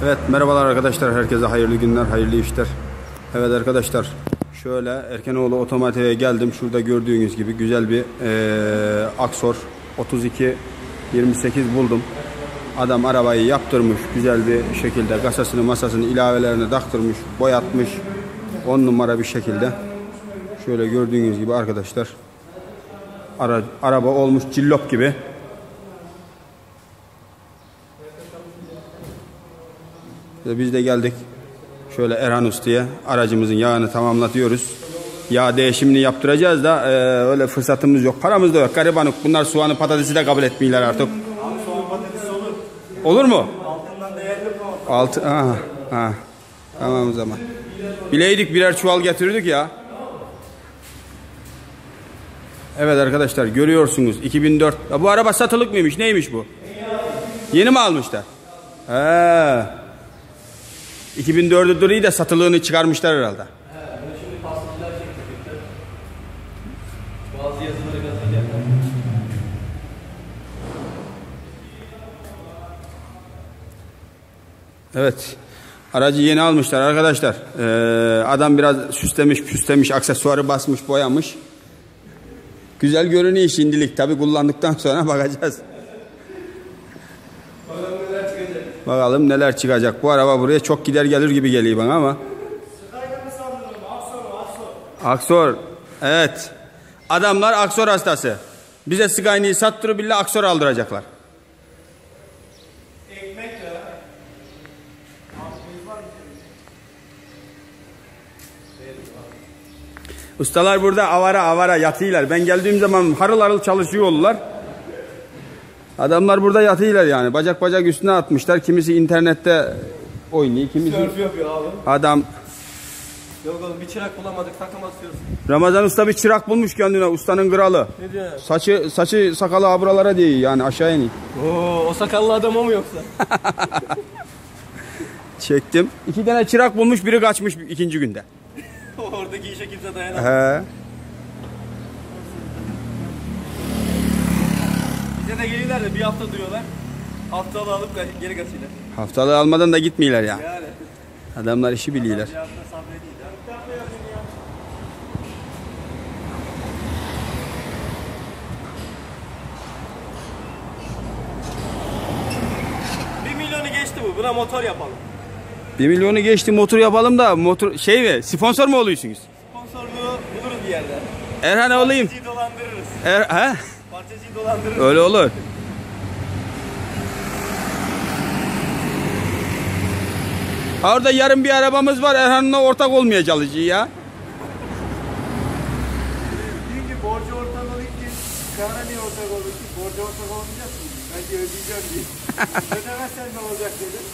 Evet, merhabalar arkadaşlar, herkese hayırlı günler, hayırlı işler. Evet arkadaşlar, şöyle Erkenoğlu Otomotiv'e geldim. Şurada gördüğünüz gibi güzel bir Aksor 3228 buldum. Adam arabayı yaptırmış güzel bir şekilde, kasasını masasını ilavelerini taktırmış, boyatmış 10 numara bir şekilde. Şöyle gördüğünüz gibi arkadaşlar, araba olmuş cillop gibi. Biz de geldik şöyle Erhan Usta'ya, aracımızın yağını tamamlatıyoruz. Yağ değişimini yaptıracağız da öyle fırsatımız yok, paramız da yok garibanlık. Bunlar soğanı patatesi de kabul etmiyorlar artık. Abi soğan patatesi olur. Olur mu? Altından değerli bu. Altı, aha. Tamam o zaman. Bileydik birer çuval getirirdik ya. Evet arkadaşlar, görüyorsunuz 2004. Bu araba satılık mıymış, neymiş bu? Yeni mi almışlar? 2004'ü duruyor da satılığını çıkarmışlar herhalde. Şimdi pastaneler çektirdik. Bazı yazıları gazeteye. Evet. Aracı yeni almışlar arkadaşlar. Adam biraz süslemiş, aksesuarı basmış, boyamış. Güzel görünüyor şimdilik. Tabi kullandıktan sonra bakacağız. Bakalım neler çıkacak. Bu araba buraya çok gider gelir gibi geliyor bana ama. Aksor. Evet. Adamlar Aksor hastası. Bize Skyline'i sattırıp bile Aksor aldıracaklar. Ustalar burada avara yatıyorlar. Ben geldiğim zaman harıl harıl çalışıyorlar. Adamlar burada yatıyorlar yani. Bacak üstüne atmışlar. Kimisi internette oynuyor. Kimisi Sörf yapıyor abi. adam. Yok oğlum, bir çırak bulamadık, takım asıyoruz. Ramazan Usta bir çırak bulmuş kendine. Ustanın kralı. Ne diyor? Saçı sakalı buralara değil yani, aşağı iniyor. O sakallı adam o mu yoksa? Çektim. 2 tane çırak bulmuş, biri kaçmış ikinci günde. Oradaki işe kimse dayanamaz. He. Bize de geliyorlar da bir hafta duruyorlar. Haftalı alıp geri kaçıyorlar. Haftalığı almadan da gitmiyorlar ya. Yani. Adamlar işi biliyorlar. Bir hafta sabrediyor. Geçti bu. Buna motor yapalım. 1 milyonu geçti, motor yapalım da motor şey mi? Sponsor mu oluyorsunuz? Sponsorluğu buluruz bir yerde. Erhan olayım. Parçacıyı dolandırırız. He? Parçacıyı dolandırırız. Öyle olur. Orada yarın bir arabamız var. Erhan'la ortak olmaya çalışıyor ya. Çünkü borcu ortak oluyor ki. Kana niye ortak oluyor ki? Borcu ortak olmayacaksın. Belki ödeyeceğim diye. Ödemezsen ne olacak dedim.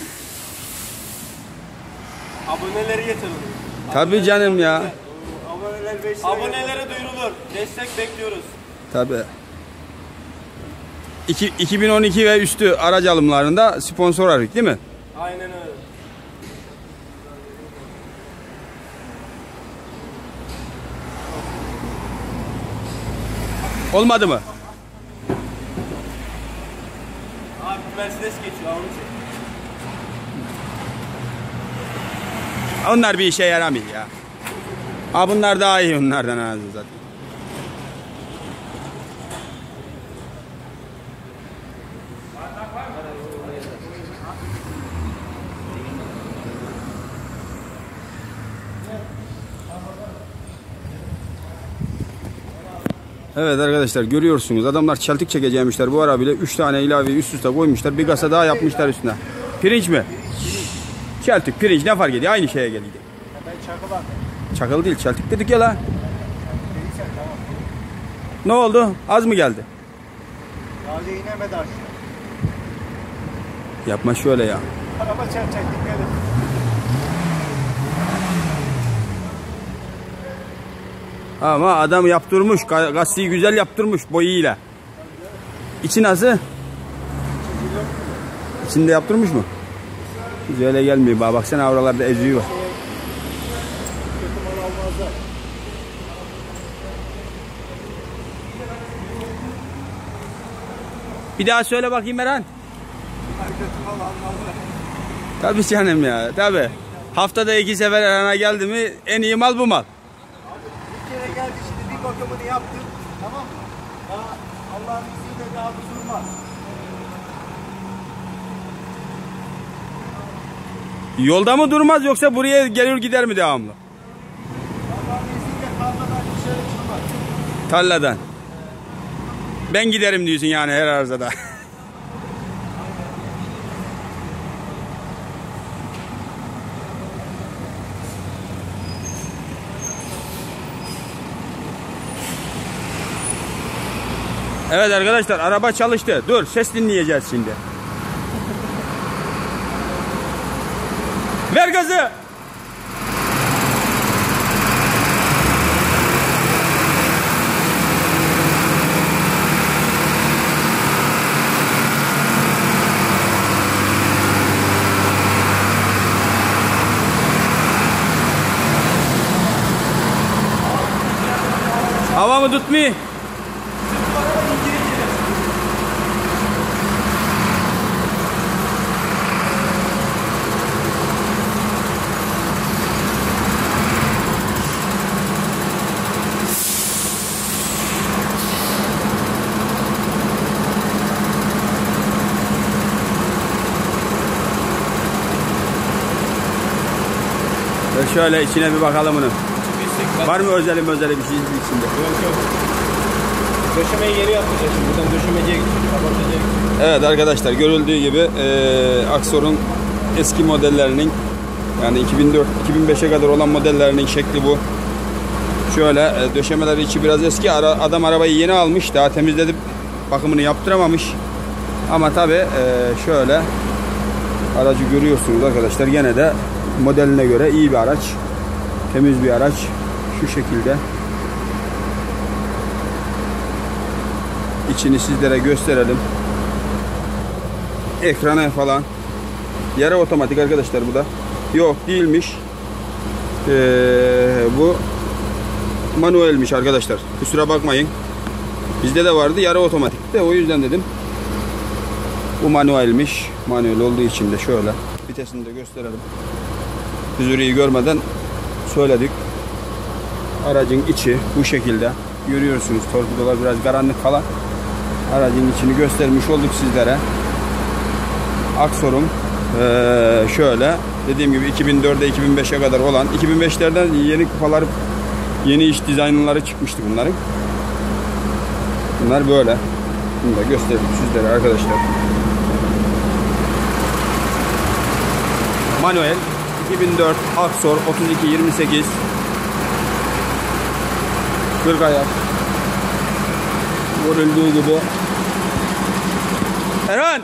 Aboneleri yatırılır. Tabii canım ya. Abonelere duyurulur. Destek bekliyoruz. Tabii. 2012 ve üstü araç alımlarında sponsor arıyoruz değil mi? Aynen öyle. Olmadı mı? Abi Mercedes geçiyor. Onu çek. Onlar bir işe yaramıyor ya. Bunlar daha iyi onlardan en azından zaten. Evet arkadaşlar, görüyorsunuz adamlar çeltik çekeceğimişler bu arabayla, 3 tane ilave üst üste koymuşlar, bir kasa daha yapmışlar üstüne. Pirinç mi? Çeltik, pirinç ne fark ediyor, aynı şeye geliyor. Ben çakıl abi. Çakıl değil, çeltik dedik ya la. Ne oldu? Az mı geldi? Gazi inemedi aşağı. Yapma şöyle ya. Araba çarpacak, dikkat et. Ama adam yaptırmış, gazeteyi güzel yaptırmış boyayla. İçi nasıl? İçinde yaptırmış mı? Güzel gelmiyor. Baksana oralarda eziği var. Bir daha söyle bakayım Eren. Tabii canım ya, tabii. Haftada 2 sefer Erhan'a geldi mi en iyi mal bu mal. Bir kere geldi, şimdi bir bakımını yaptım. Tamam mı? Daha Allah'ın izniyle daha bu durmaz. Yolda mı durmaz yoksa buraya gelir gider mi devamlı? Allah'ın izniyle tarladan dışarı çıkmaz. Tarladan. Ben giderim diyorsun yani her arzada. Evet arkadaşlar, araba çalıştı. Dur, ses dinleyeceğiz şimdi. Ver gazı. Hava mı tutmuyor? Şöyle içine bir bakalım bunun. Var mı özel bir şey içinde? Yok. Döşemeyi geri yapacağız şimdi. Buradan döşemeciye gideceğiz. Evet arkadaşlar, görüldüğü gibi Aksor'un eski modellerinin, yani 2004-2005'e kadar olan modellerinin şekli bu. Şöyle döşemeler içi biraz eski. Adam arabayı yeni almış. Daha temizledip bakımını yaptıramamış. Ama tabi şöyle aracı görüyorsunuz arkadaşlar. Gene de modeline göre iyi bir araç. Temiz bir araç. Şu şekilde. İçini sizlere gösterelim. Ekranı falan. Yarı otomatik arkadaşlar bu da. Yok değilmiş. Bu manuelmiş arkadaşlar. Kusura bakmayın. Bizde de vardı yarı otomatik de, o yüzden dedim. Bu manuelmiş. Manuel olduğu için de şöyle vitesini de gösterelim. Hüzuriyi görmeden söyledik. Aracın içi bu şekilde. Görüyorsunuz, torpidolar biraz karanlık falan. Aracın içini göstermiş olduk sizlere. Aksor'un şöyle dediğim gibi 2004'e 2005'e kadar olan, 2005'lerden yeni kupalar, yeni iç dizaynları çıkmıştı bunların. Bunlar böyle. Bunu da gösterdim sizlere arkadaşlar. Manuel 2004 Aksor 3228 40 ayak. Görüldüğü gibi. Erhan!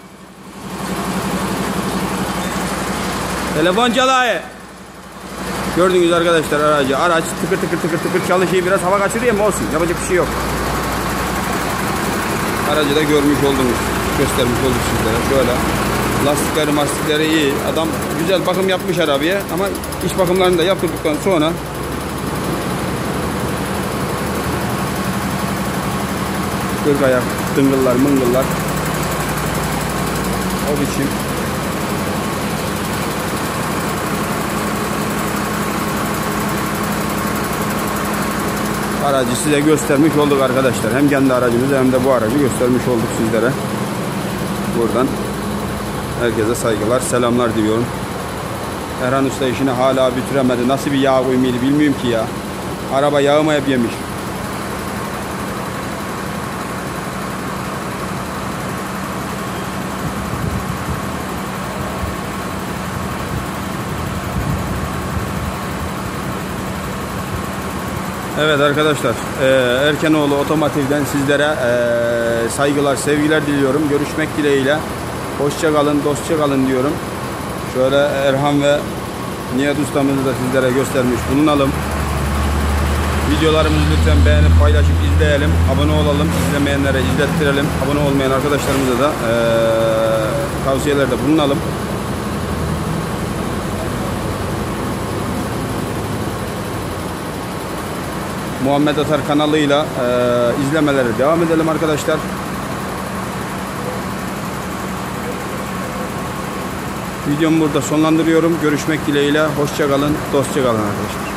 Telefon çalayı. Gördünüz arkadaşlar aracı. Araç tıkır tıkır çalışıyor. Biraz hava kaçırıyor ama olsun. Yapacak bir şey yok. Aracı da görmüş oldunuz. Göstermiş olduk sizlere. Şöyle. Lastikleri iyi. Adam güzel bakım yapmış arabaya. Ama iç bakımlarını da yaptırdıktan sonra kırk ayak, tıngıllar, mıngıllar. O biçim. Aracı size göstermiş olduk arkadaşlar. Hem kendi aracımızı hem de bu aracı göstermiş olduk sizlere. Buradan herkese saygılar, selamlar diliyorum. Erhan Usta işini hala bitiremedi. Nasıl bir yağ koymaydı bilmiyorum ki ya. Araba yağımı hep yemiş. Evet arkadaşlar, Erkenoğlu Otomotiv'den sizlere saygılar, sevgiler diliyorum. Görüşmek dileğiyle. Hoşça kalın, dostça kalın diyorum. Şöyle Erhan ve Nihat ustamızı da sizlere göstermiş bulunalım. Videolarımızı lütfen beğenip paylaşıp izleyelim. Abone olalım. İzlemeyenlere izlettirelim. Abone olmayan arkadaşlarımıza da tavsiyelerde bulunalım. Muhammed Atar kanalıyla izlemelere devam edelim arkadaşlar. Videomu burada sonlandırıyorum. Görüşmek dileğiyle. Hoşça kalın, dostça kalın arkadaşlar.